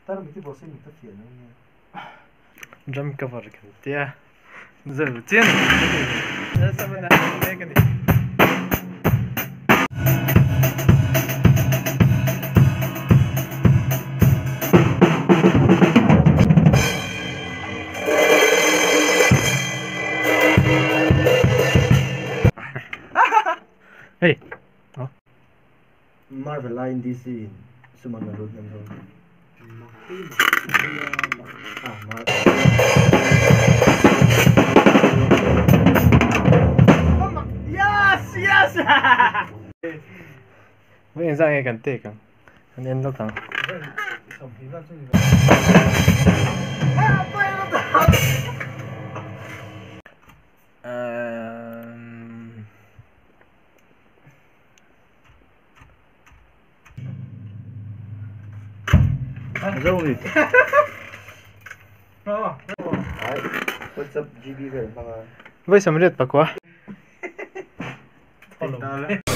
Taruh mesti bosan itu filmnya. Drum cover kan dia. Zautin. Ya sama dah kan. Hey. Oh. Marvel line DC semua menurut yang Yes! Mo yung isang ganti kang. Kanin lo kang. Roligt. What's up GB väl? Vad är som rätt på kvar?